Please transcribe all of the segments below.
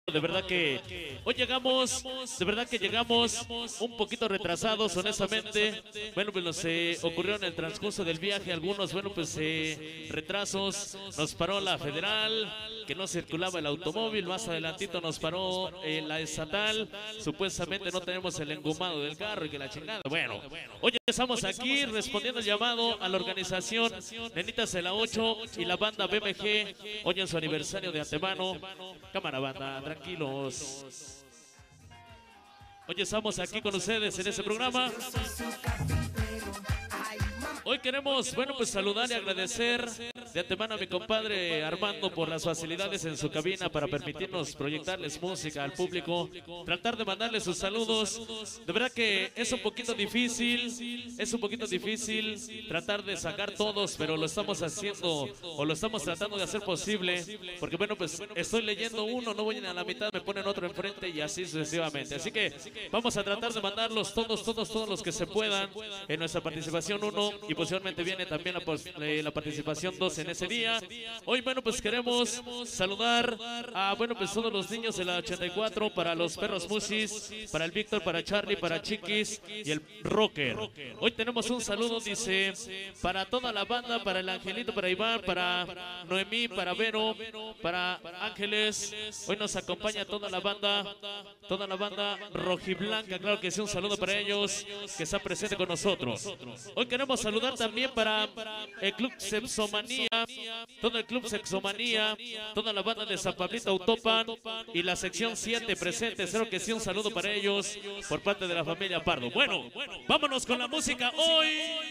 De verdad que hoy llegamos, de verdad que llegamos un poquito retrasados, honestamente. Bueno, pues nos ocurrió en el transcurso del viaje algunos, bueno, pues retrasos. Nos paró la federal, que no circulaba el automóvil. Más adelantito nos paró la estatal. Supuestamente no tenemos el engomado del carro y que la chingada. Bueno, hoy estamos aquí respondiendo el llamado a la organización Nenitas de la 8 y la banda BMG. Hoy en su aniversario de antemano. Cámara, banda, tranquilos. Hoy estamos aquí con ustedes en este programa. Hoy queremos, bueno, pues saludar y agradecer de antemano a mi compadre Armando por las facilidades en su cabina para permitirnos proyectarles música al público, tratar de mandarles sus saludos. De verdad que es un poquito difícil, tratar de sacar todos, pero lo estamos haciendo o lo estamos tratando de hacer posible, porque bueno, pues estoy leyendo uno, no voy a la mitad, me ponen otro enfrente y así sucesivamente. Así que vamos a tratar de mandarlos todos los que se puedan en nuestra participación 1 y posteriormente viene también la participación 2 en ese día. Hoy, bueno, pues queremos saludar a, bueno, pues todos los niños de la 84, para los perros Musis, para el Víctor, para Charlie, para Chiquis y el Rocker. Hoy tenemos un saludo, dice, para toda la banda, para el Angelito, para Iván, para Noemí, para Vero, para Ángeles. Hoy nos acompaña toda la banda rojiblanca, claro que sí, un saludo para ellos que está presente con nosotros. Hoy queremos saludar también para el Club Sexomanía, todo el Club Sexomanía, toda la banda de San Pablito Autopan y la sección 7 presente. Espero que sí, un saludo para ellos por parte de la familia Pardo. Bueno, vámonos con la música hoy.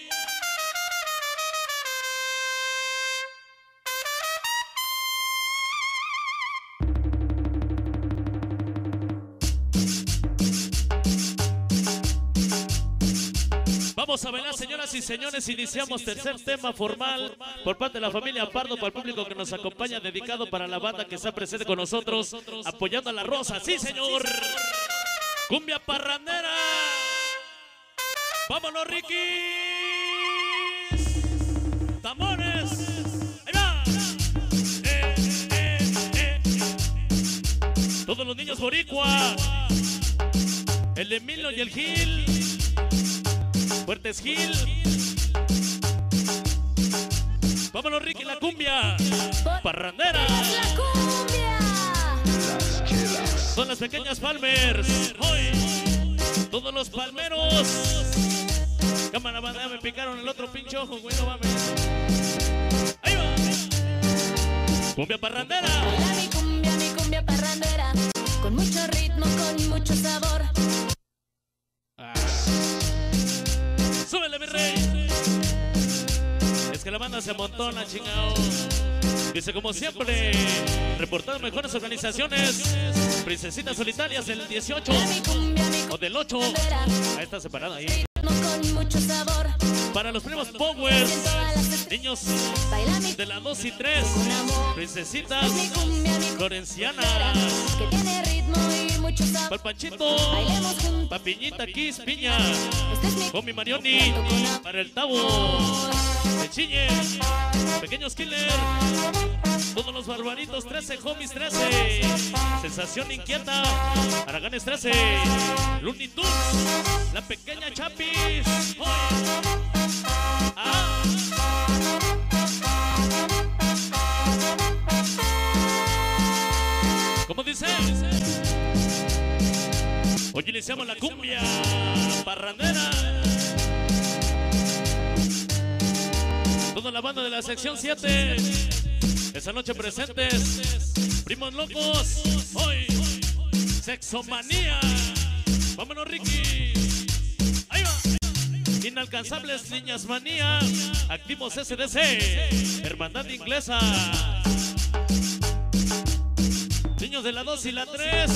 Vamos a bailar, señoras y señores. Iniciamos tercer tema formal por parte de la familia Pardo, para el público que nos acompaña, dedicado para la banda que está presente con nosotros, apoyando a la Rosa. ¡Sí, señor! ¡Cumbia parrandera! ¡Vámonos, Ricky! ¡Tambores! ¡Ahí va! Todos los niños boricua, el Emilio y el Gil, Fuertes Gil. Vámonos, Ricky, la cumbia parrandera. Son las pequeñas Palmers. Hoy, todos los palmeros. Cámara, banda, me picaron el otro pinche ojo, güey, no mames. Ahí va. Cumbia parrandera. Mi cumbia parrandera. Con mucho ritmo, con mucho sabor. ¡Súbele, mi rey! Es que la banda se amontona, chingao. Dice, como siempre, reportando mejores organizaciones. Princesitas solitarias del 18 o del 8. Ahí está separada ahí. Con mucho sabor. Para los primos Power, niños de la 2 y 3, princesitas florencianas. Que tiene ritmo y mucho sabor. Para el Panchito, Papiñita, Kiss, Piña, con mi Marioni, para el Tabo, el Chiñe, Pequeños Killer, todos los barbaritos, 13, Homies 13, Sensación Inquieta, Araganes 13, Looney Tunes, la pequeña Chapis. ¿Cómo dice? Hoy iniciamos la cumbia parrandera. Toda la banda de la sección 7. Esa noche presentes. Primos locos. Hoy. Sexomanía. Vámonos, Ricky. Ahí va. Inalcanzables Niñas Manía. Activos SDC. Hermandad Inglesa. Niños de la 2 y la 3.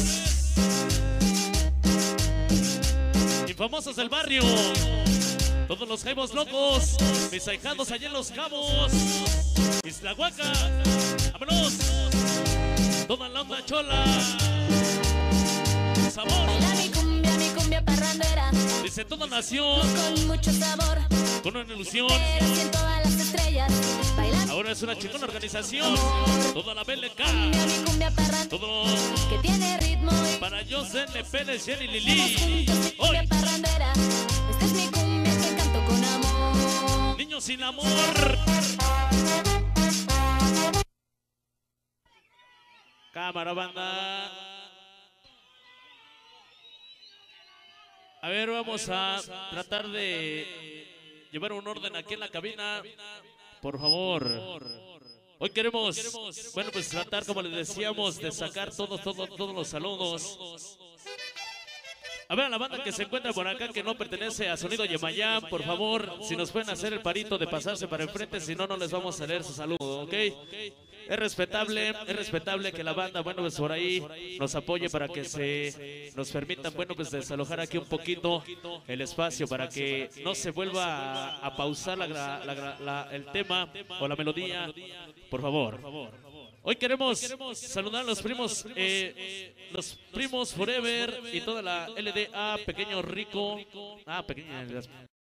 Infamosos del barrio. Todos los jaibos locos. Mis ahijados allá en Los Cabos. Isla Huaca. Vámonos. Toda la onda chola. Sabor. Mi cumbia parrandera. Dice, toda nación con mucho sabor. con una ilusión. En todas las estrellas. Ahora es una chingona organización. Toda la BLK. Mi cumbia parrandera. Todo que tiene Zenle, Pérez, Jenny, Somos Lili. juntos y cumbia parrandera. Esta es mi cumbia que canto con amor. Niños sin amor. Cámara, banda. A ver, vamos a tratar de llevar un orden aquí en la cabina. Por favor. Hoy queremos, bueno, pues tratar, como les decíamos, de sacar todos los saludos. A ver, a la banda que se encuentra por acá, que no pertenece a Sonido Yemayam, por favor, si nos pueden hacer el parito de pasarse para enfrente, si no, no les vamos a leer su saludo, ¿ok? Es respetable que la banda, bueno, pues por ahí nos apoye para que se nos permitan, bueno, pues desalojar aquí un poquito el espacio para que no se vuelva a pausar el tema o la melodía, por favor. Hoy queremos saludar a los primos Forever y toda la LDA, Pequeño Rico. Pequeño.